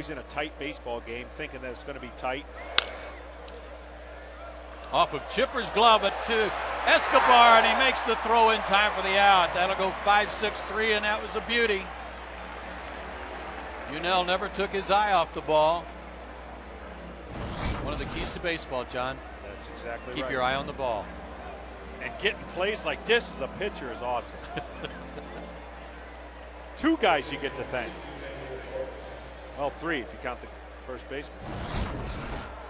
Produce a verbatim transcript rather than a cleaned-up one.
always in a tight baseball game, thinking that it's going to be tight. Off of Chipper's glove it to Escobar, and he makes the throw in time for the out. That'll go five six three, and that was a beauty. Unell never took his eye off the ball. One of the keys to baseball, John. That's exactly Keep right. your eye on the ball. And getting plays like this as a pitcher is awesome. Two guys you get to thank. Well, three if you count the first baseman.